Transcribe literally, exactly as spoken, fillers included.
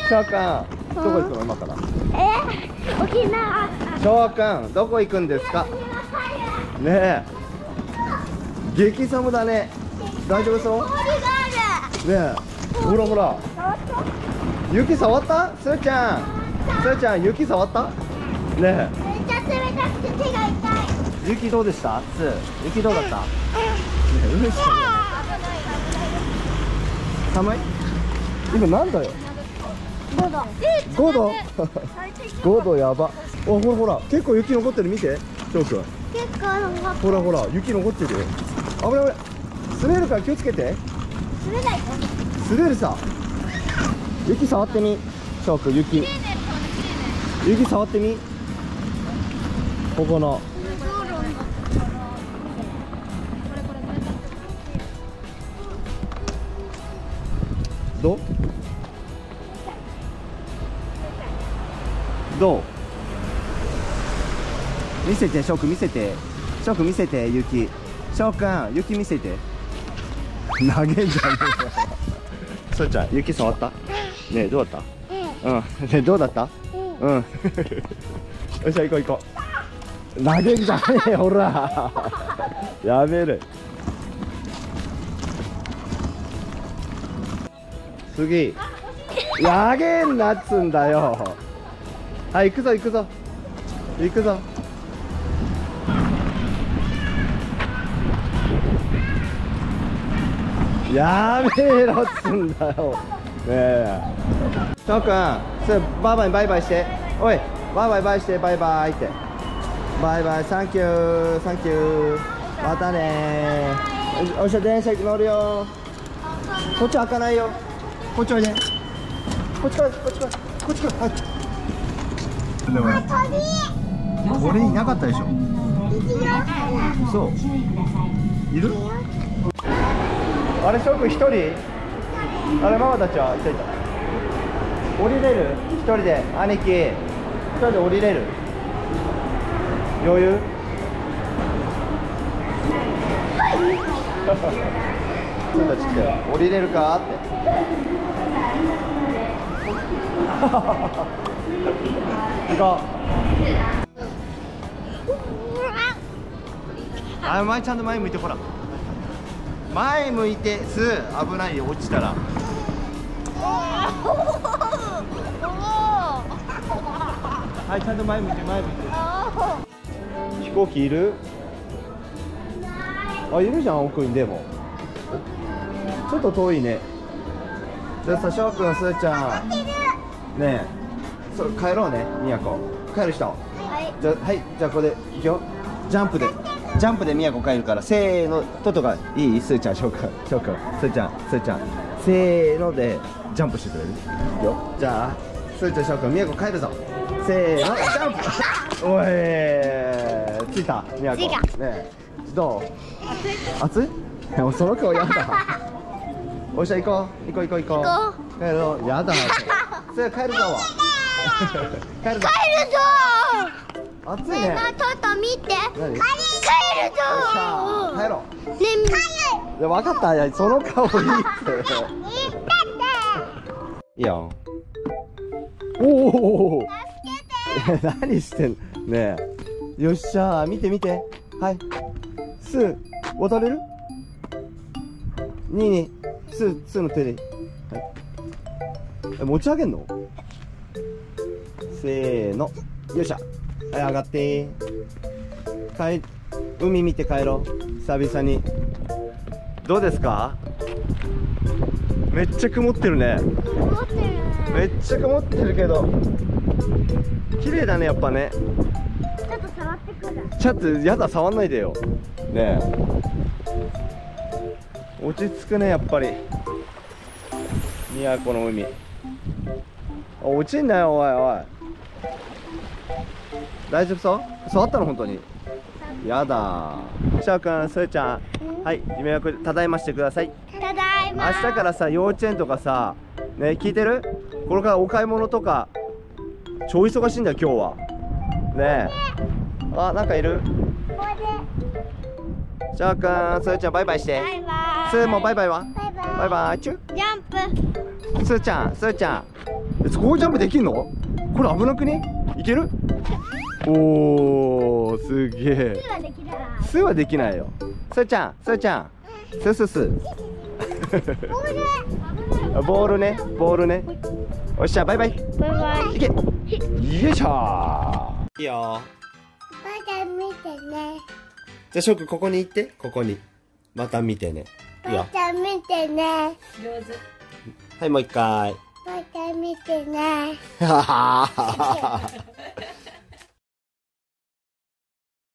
しょうくん、どこ行くの今から？ えー、沖縄。 しょうくん、どこ行くんですか？ねえ、激寒だね。大丈夫そう？ 氷がある。 ねえ、ほらほら。雪触った？すーちゃん、すーちゃん、雪触った？ねえ。 めっちゃ冷たくて手が痛い。 雪どうでした？すー、雪どうだった？ねえ、うるさい。寒い？今何度よ？ ごど。 ごど？ごどやば。お、ほらほら、結構雪残ってる、見て、しょうくん。 結構残ってる。 ほらほら、雪残ってるよ。危ない危ない。滑るから気をつけて。 滑らない。 滑るさ。雪触ってみ。しょうくん、雪。雪触ってみ。ここの。どう？どう？見せて、しょうくん見せて。しょうくん見せて、雪。しょうくん、雪見せて。投げんじゃねえよ。そうちゃん、雪触った？ねえ、どうだった？うん。ねえ、どうだった？うん。よっしゃ、行こう行こう。投げんじゃねえよ、ほら。やめる。次。投げんなっつんだよ。はい、行くぞ行くぞ。行くぞ。やめろっつんだよ。ねえ。しょうくん、すぐバイバイバイバイして。おい、バイバイバイして、バイバイって。バイバイ、サンキュー、サンキュー。またねー。おっしゃ、電車乗るよ。こっち開かないよ。こっちおいで。こっち来い、こっち来い、こっち来い。はい。でも鳥いなかったでしょ。そういる？あれ、しょうくん一人？あれ、ママたちは？ちょいと降りれる？一人で、兄貴一人で降りれる？余裕？そうたちって降りれるかって。行こう。あ、前ちゃんと前向いて、ほら。前向いて、す、危ないよ、落ちたら。はい、ちゃんと前向いて、前向いて。飛行機いる？あ、いるじゃん、奥に。でもちょっと遠いね。じゃあさ、しょうくん、すーちゃん。ねえ、そう、帰ろうね、みやこ。帰る人。はい。じゃあ、はい、じゃあ、ここで、いくよ。ジャンプで。ジャンプでみやこ帰るから、せーの、トトがいい？すーちゃん、しょうくん、しょうくん、すーちゃん、すーちゃん。せーので、ジャンプしてくれる？いくよ。じゃあ、すーちゃん、しょうくん、みやこ帰るぞ。せーの、ジャンプ。おい、着いた、みやこ。ねえ、どう？暑い？暑い？その顔やだ。おっしゃ、行こう、行こう、行こう、行こう。帰ろう、やだ。それ帰るぞ。帰るぞ。帰るぞ。暑いね。 トト見て。帰るぞ。 帰ろう。 ね、 いや、分かった。いや、その顔いいって。いいよ。おお。何してんの。ねえ。よっしゃー、見て見て。はい。すー、渡れる？にいに、すー、すーの手で。はい。え、持ち上げんの？せーの。よっしゃ。はい、上がってー。帰、海見て帰ろう。久々に。どうですか？めっちゃ曇ってるね。 曇ってるね。 めっちゃ曇ってるけど。綺麗だね、やっぱね。 ちょっと触ってくる。 ちょっとやだ、触んないでよ。ねえ。落ち着くね、やっぱり。宮古の海。あ、落ちんなよ、おいおい。大丈夫そう？触ったの、本当に。やだ。しょうくん、すーちゃん。はい、予約ただいましてください。 ただいま。 明日からさ、幼稚園とかさ、ね、聞いてる？これからお買い物とか。超忙しいんだよ、今日は。ねえ。あ、なんかいる？しょうくん、すーちゃん、バイバイして。 バイバイ。 すーもバイバイは？ バイバイ。 バイバイ、チュ。 ジャンプ。 すーちゃん、すーちゃん。 え、こうジャンプできんの？これ危なくね？いける？おー、すげえ。 はできない。 スーはできないよ。スーちゃん、スーちゃん。スースースー。ボールね、ボールね。おっしゃ、バイバイ。 バイバイ。 いけ。よいしょー。いいよ。 また見てね。 じゃあ、しょうくんここに行って、ここに。また見てね。いいよ。 また見てね。 上手。 はい、もう一回。 また見てね。 はははは。